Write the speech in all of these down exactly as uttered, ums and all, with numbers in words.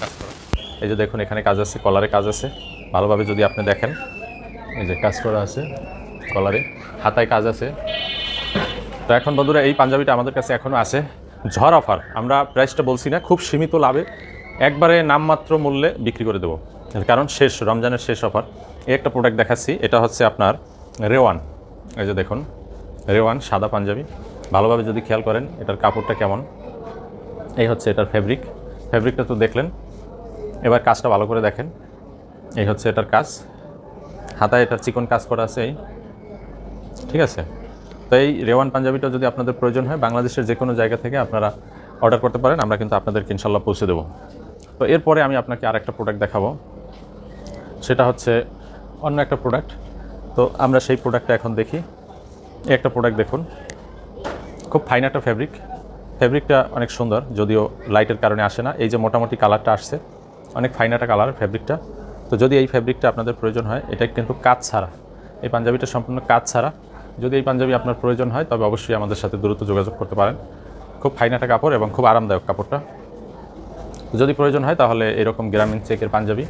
কাজ করা। এই যে দেখুন এখানে কাজ আছে, কলারে কাজ আছে ভালোভাবে যদি আপনি দেখেন, এই যে কাজ করা আছে কলারে, হাতায় কাজ আছে। তো এখন বন্ধুরা এই পাঞ্জাবিটা আমাদের কাছে এখনও আছে, ঝড় অফার। আমরা প্রাইসটা বলছি না, খুব সীমিত লাভে একবারে নামমাত্র মূল্যে বিক্রি করে দেবো, কারণ শেষ রমজানের শেষ অফার। এই একটা প্রোডাক্ট দেখাচ্ছি, এটা হচ্ছে আপনার রেওয়ান। এই যে দেখুন রেওয়ান সাদা পাঞ্জাবি, ভালোভাবে যদি খেয়াল করেন এটার কাপড়টা কেমন, এই হচ্ছে এটার ফ্যাব্রিক। ফ্যাব্রিকটা তো দেখলেন, এবার কাজটা ভালো করে দেখেন। এই হচ্ছে এটার কাজ, হাতায় এটার চিকন কাজ করা আছে এই, ঠিক আছে। তো এই রেওয়ান পাঞ্জাবিটা যদি আপনাদের প্রয়োজন হয় বাংলাদেশের যে কোনো জায়গা থেকে আপনারা অর্ডার করতে পারেন, আমরা কিন্তু আপনাদেরকে ইনশাল্লাহ পৌঁছে দেবো। তো এরপরে আমি আপনাকে আর একটা প্রোডাক্ট দেখাবো, সেটা হচ্ছে অন্য একটা প্রোডাক্ট। তো আমরা সেই প্রোডাক্টটা এখন দেখি। এই একটা প্রোডাক্ট দেখুন, খুব ফাইন একটা ফ্যাব্রিক, ফ্যাব্রিকটা অনেক সুন্দর, যদিও লাইটের কারণে আসে না। এই যে মোটামুটি কালারটা আসছে, অনেক ফাইন একটা কালার ফ্যাব্রিকটা। তো যদি এই ফ্যাব্রিকটা আপনাদের প্রয়োজন হয়, এটা কিন্তু কাজ ছাড়া, এই পাঞ্জাবিটা সম্পূর্ণ কাজ ছাড়া। যদি এই পাঞ্জাবি আপনার প্রয়োজন হয় তবে অবশ্যই আমাদের সাথে দ্রুত যোগাযোগ করতে পারেন। খুব ফাইন একটা কাপড় এবং খুব আরামদায়ক কাপড়টা। যদি প্রয়োজন হয় তাহলে এরকম গ্রামীণ চেকের পাঞ্জাবি।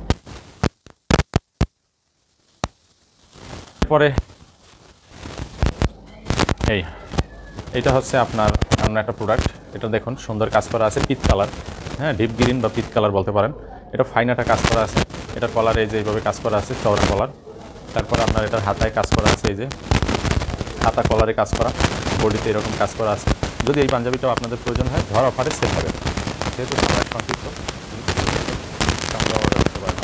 পরে এই এটা হচ্ছে আপনার অন্য একটা প্রোডাক্ট, এটা দেখুন সুন্দর কাজ করা আছে, পিত কালার, হ্যাঁ ডিপ গ্রিন বা পিত কালার বলতে পারেন। এটা ফাইন একটা কাজ করা আছে, এটার কলারে এই যে এইভাবে কাজ করা আছে, চওড়া কলার। তারপর আপনার এটার হাতায় কাজ করা আছে, এই যে হাতা কলারে কাজ করা, বডিতে এরকম কাজ করা আছে। যদি এই পাঞ্জাবিটাও আপনাদের প্রয়োজন হয় ঝড় অফারে সেল হবে, যেহেতু সময় সংক্ষিপ্ত আমরা অর্ডার করতে পারেন।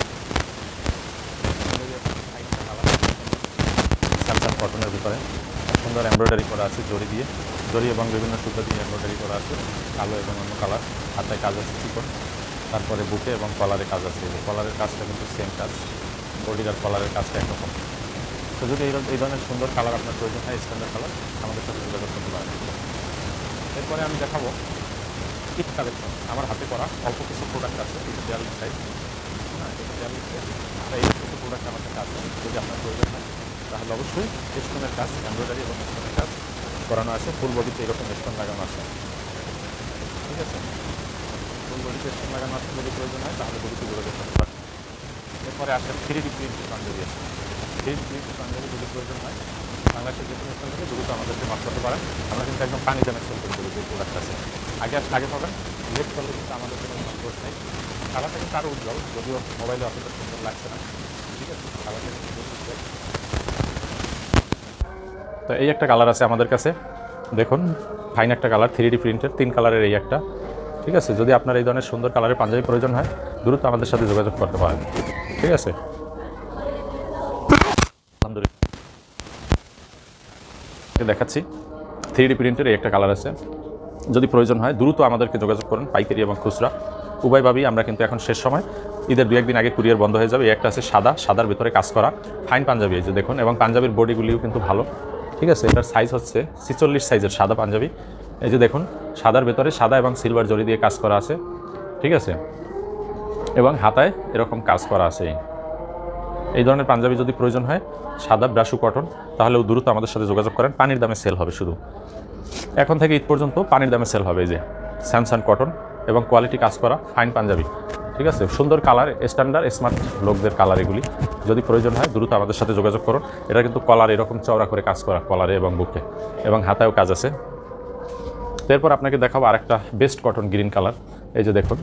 স্যামসাং কটনের ভিতরে সুন্দর এমব্রয়ডারি করা আছে, জড়ি দিয়ে, জড়ি এবং বিভিন্ন সুতো দিয়ে এমব্রয়ডারি করা আছে, কালো এবং অন্য কালার। হাতায় কাজ আছে চিকন, তারপরে বুকে এবং কলারে কাজ আছে। এই কলারের কাজটা কিন্তু সেম কাজ, বডির আর কলারের কাজটা একরকম। তো যদি এই এই ধরনের সুন্দর কালার আপনার প্রয়োজন হয়, স্ট্যান্ডার্ড কালার, আমাদের সাথে যোগাযোগ করতে পারেন। এরপরে আমি দেখাবো কিট কালেকশন। আমার হাতে করা অল্প কিছু প্রোডাক্ট আছে, কিছু বিয়াল্লিশ সাইজ, হ্যাঁ বিয়াল্লিশ সাইজ। এই কিছু প্রোডাক্ট আমার কাছে আছে, যদি আপনার প্রয়োজন হয় তাহলে অবশ্যই স্টোনের কাজ, এমব্রয়ডারি এবং স্টোনের কাজ করানো আছে। ফুল বডিতে এরকম স্টোন লাগানো আছে, ঠিক আছে। ফুল বডিতে স্টোন লাগানো আছে, যদি প্রয়োজন হয় তাহলে বডিতে যোগাযোগ করতে পারেন। এরপরে আসেন থ্রি ডি প্রিন্টের পাঞ্জাবি আছে। থ্রি ডি প্রিন্টের পাঞ্জাবি যদি প্রয়োজন হয় বাংলাদেশের যে কোনো স্থান থেকে দ্রুত আমাদেরকে মাছ করতে পারেন। আমরা কিন্তু একদম পানি দামে সেল করে দেবো যে প্রোডাক্ট আছে। আগে আসলে আগে পাবেন, লেট করলে কিন্তু আমাদের কোনো দোষ নেই। কালারটা কিন্তু আরও উজ্জ্বল, যদিও মোবাইলে অতটা সুন্দর লাগছে না, ঠিক আছে। কালারটা কিন্তু উজ্জ্বল। তো এই একটা কালার আছে আমাদের কাছে, দেখুন ফাইন একটা কালার, থ্রি ডি প্রিন্টের, তিন কালারের এই একটা, ঠিক আছে। যদি আপনার এই ধরনের সুন্দর কালারের পাঞ্জাবি প্রয়োজন হয় দ্রুত আমাদের সাথে যোগাযোগ করতে পারেন, ঠিক আছে। আলহামদুলিল্লাহ দেখাচ্ছি, থ্রি ডি প্রিন্টের এই একটা কালার আছে। যদি প্রয়োজন হয় দ্রুত আমাদেরকে যোগাযোগ করুন, পাইকারি এবং খুচরা উভয়ভাবেই। আমরা কিন্তু এখন শেষ সময়, ঈদের দু একদিন আগে কুরিয়ার বন্ধ হয়ে যাবে। এই একটা আছে সাদা, সাদার ভিতরে কাজ করা ফাইন পাঞ্জাবি, এই যে দেখুন, এবং পাঞ্জাবির বডিগুলিও কিন্তু ভালো, ঠিক আছে। এটার সাইজ হচ্ছে ছিচল্লিশ সাইজের সাদা পাঞ্জাবি। এই যে দেখুন সাদার ভেতরে সাদা এবং সিলভার জরি দিয়ে কাজ করা আছে, ঠিক আছে, এবং হাতায় এরকম কাজ করা আছে। এই ধরনের পাঞ্জাবি যদি প্রয়োজন হয়, সাদা ব্রাশু কটন, তাহলেও দ্রুত আমাদের সাথে যোগাযোগ করেন। পানির দামে সেল হবে, শুধু এখন থেকে ঈদ পর্যন্ত পানির দামে সেল হবে। এই যে স্যামসাং কটন এবং কোয়ালিটি কাজ করা ফাইন পাঞ্জাবি, ঠিক আছে। সুন্দর কালার, স্ট্যান্ডার্ড স্মার্ট লোকদের কালার এগুলি। যদি প্রয়োজন হয় দ্রুত আমাদের সাথে যোগাযোগ করুন। এটা কিন্তু কলার এরকম চওড়া করে কাজ করা, কলারে এবং বুকে এবং হাতায়ও কাজ আছে। এরপর আপনাকে দেখাবো আরেকটা বেস্ট কটন গ্রিন কালার। এই যে দেখুন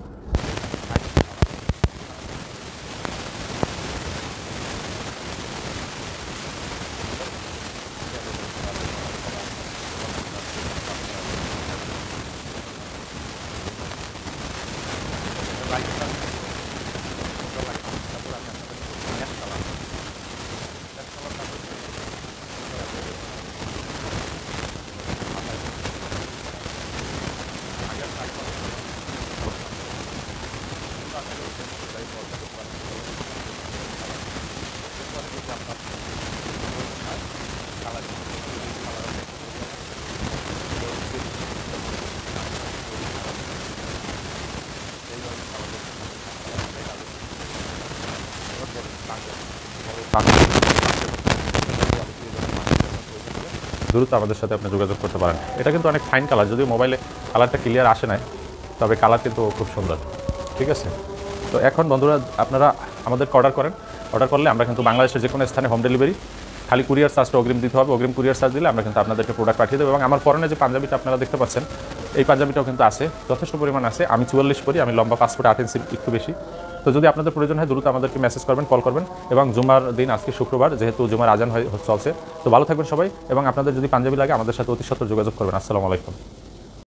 দ্রুত আমাদের সাথে আপনি যোগাযোগ করতে পারেন। এটা কিন্তু অনেক ফাইন কালার, যদিও মোবাইলে কালারটা ক্লিয়ার আসে নাই, তবে কালার কিন্তু খুব সুন্দর, ঠিক ঠিক আছে। তো এখন বন্ধুরা আপনারা আমাদেরকে অর্ডার করেন, অর্ডার করলে আমরা কিন্তু বাংলাদেশের যে কোনো স্থানে হোম ডেলিভারি, খালি কুরিয়ার চার্জটা অগ্রিম দিতে হবে। অগ্রিম কুরিয়ার চার্জ দিলে আমরা কিন্তু আপনাদেরকে প্রোডাক্ট পাঠিয়ে দেবো। এবং আমার পরনে যে পাঞ্জাবিটা আপনারা দেখতে পাচ্ছেন, এই পাঞ্জাবিটাও কিন্তু আছে, যথেষ্ট পরিমাণ আছে। আমি চুয়াল্লিশ পরি, আমি লম্বা পাসপোর্ট আট ইঞ্চি একটু বেশি। তো যদি আপনাদের প্রয়োজন হয় দ্রুত আমাদেরকে মেসেজ করবেন, কল করবেন। এবং জুমার দিন আজকে শুক্রবার, যেহেতু জুমার আজান হয় চলছে, তো ভালো থাকবেন সবাই। এবং আপনাদের যদি পাঞ্জাবি লাগে আমাদের সাথে অতি সত্বর যোগাযোগ করবেন। আসসালামু আলাইকুম।